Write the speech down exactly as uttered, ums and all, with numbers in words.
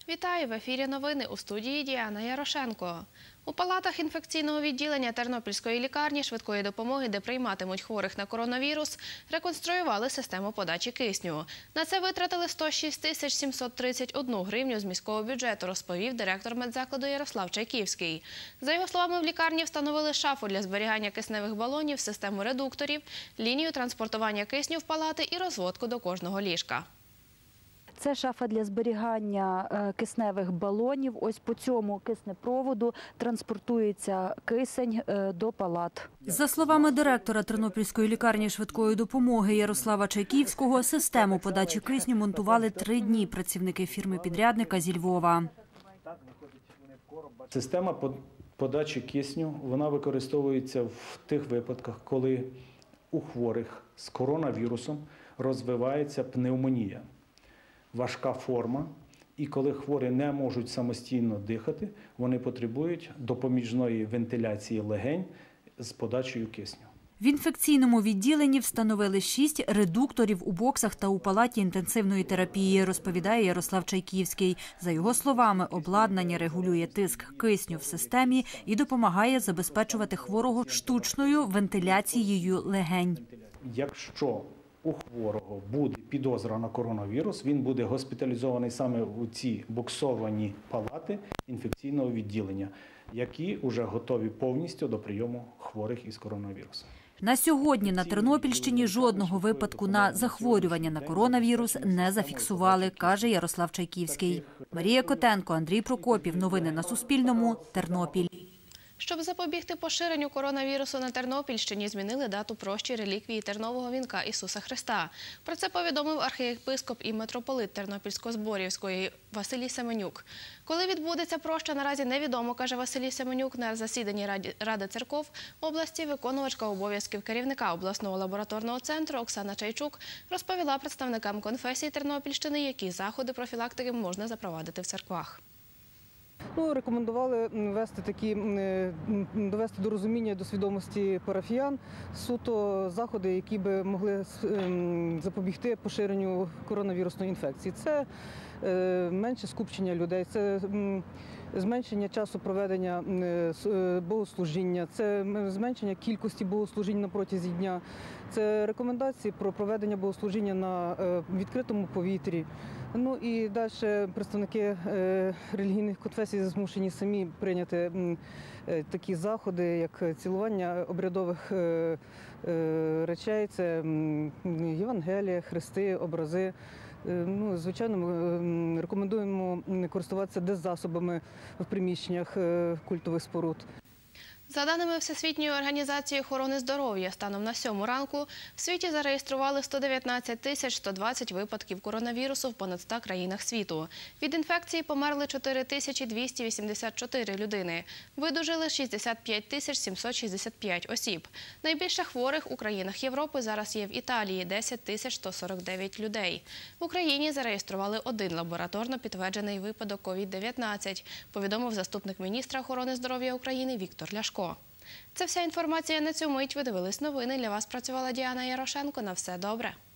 Вітаю! В ефірі новини, у студії Діана Ярошенко. У палатах інфекційного відділення Тернопільської лікарні швидкої допомоги, де прийматимуть хворих на коронавірус, реконструювали систему подачі кисню. На це витратили сто шість тисяч сімсот тридцять одну гривню з міського бюджету, розповів директор медзакладу Ярослав Чайківський. За його словами, в лікарні встановили шафу для зберігання кисневих балонів, систему редукторів, лінію транспортування кисню в палати і розводку до кожного ліжка. Це шафа для зберігання кисневих балонів. Ось по цьому киснепроводу транспортується кисень до палат. За словами директора Тернопільської лікарні швидкої допомоги Ярослава Чайківського, систему подачі кисню монтували три дні працівники фірми-підрядника зі Львова. Система подачі кисню, вона використовується в тих випадках, коли у хворих з коронавірусом розвивається пневмонія. Важка форма, і коли хворі не можуть самостійно дихати, вони потребують допоміжної вентиляції легень з подачею кисню. В інфекційному відділенні встановили шість редукторів у боксах та у палаті інтенсивної терапії, розповідає Ярослав Чайківський. За його словами, обладнання регулює тиск кисню в системі і допомагає забезпечувати хворого штучною вентиляцією легень. Якщо у хворого буде підозра на коронавірус, він буде госпіталізований саме у ці боксовані палати інфекційного відділення, які вже готові повністю до прийому хворих із коронавірусом. На сьогодні на Тернопільщині жодного випадку на захворювання на коронавірус не зафіксували, каже Ярослав Чайківський. Марія Котенко, Андрій Прокопів. Новини на Суспільному. Тернопіль. Щоб запобігти поширенню коронавірусу на Тернопільщині, змінили дату прощі реліквії тернового вінка Ісуса Христа. Про це повідомив архієпископ і митрополит Тернопільсько-Зборівської Василій Семенюк. Коли відбудеться проща, наразі невідомо, каже Василій Семенюк. На засіданні Ради церков області виконувачка обов'язків керівника обласного лабораторного центру Оксана Чайчук розповіла представникам конфесій Тернопільщини, які заходи профілактики можна запровадити в церквах. Ну, рекомендували вести такі, довести до розуміння, до свідомості парафіян суто заходи, які би могли запобігти поширенню коронавірусної інфекції. Це менше скупчення людей, це зменшення часу проведення богослужіння, це зменшення кількості богослужінь на протязі дня, це рекомендації про проведення богослужіння на відкритому повітрі. Ну і далі представники релігійних конфесій змушені самі прийняти такі заходи, як цілування обрядових речей, це Євангелія, хрести, образи. Ну, звичайно, ми рекомендуємо користуватися деззасобами в приміщеннях культових споруд. За даними Всесвітньої організації охорони здоров'я, станом на сьому ранку в світі зареєстрували сто дев'ятнадцять тисяч сто двадцять випадків коронавірусу в понад ста країнах світу. Від інфекції померли чотири тисячі двісті вісімдесят чотири людини. Видужили шістдесят п'ять тисяч сімсот шістдесят п'ять осіб. Найбільше хворих у країнах Європи зараз є в Італії – десять тисяч сто сорок дев'ять людей. В Україні зареєстрували один лабораторно підтверджений випадок ковід дев'ятнадцять, повідомив заступник міністра охорони здоров'я України Віктор Ляшко. Це вся інформація на цю мить. Ви дивились новини. Для вас працювала Діана Ярошенко. На все добре.